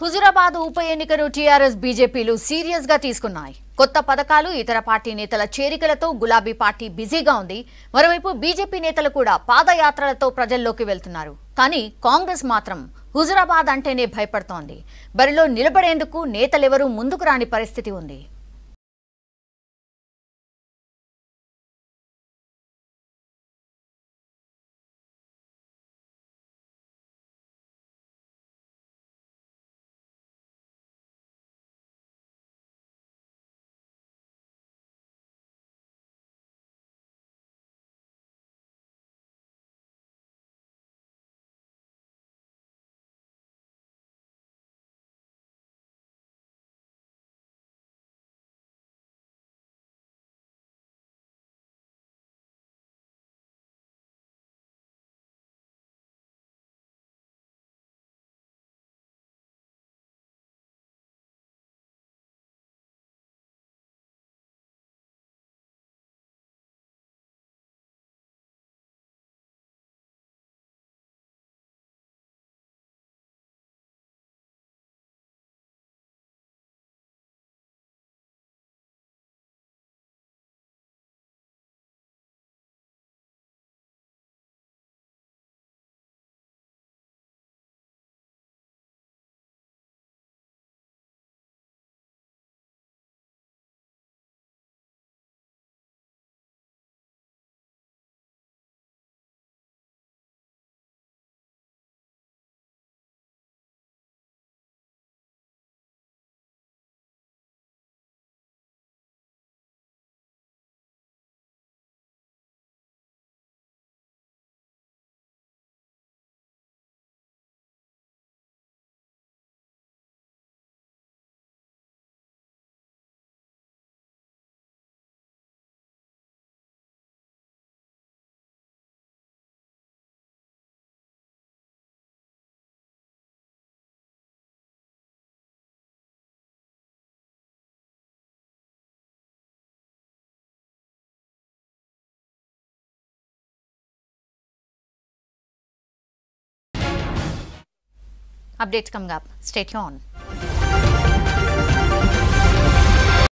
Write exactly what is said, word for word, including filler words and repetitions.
హుజురాబాద్ ఉప ఎన్నికను TRS బీజేపీలు serious గా తీసుకున్నాయి. కొత్త పథకాలు ఇతర పార్టీ నేతల చేరికలతో గులాబీ పార్టీ బిజీగా ఉంది. మరోవైపు బీజేపీ నేతలు కూడా పాదయాత్రలతో ప్రజల్లోకి వెళ్తున్నారు. కానీ కాంగ్రెస్ మాత్రం హుజురాబాద్ అంటేనే భయపడుతోంది. బరిలో నిలబడేందుకు నేతలెవరూ ముందుకు రాని పరిస్థితి ఉంది. Updates coming up. Stay tuned.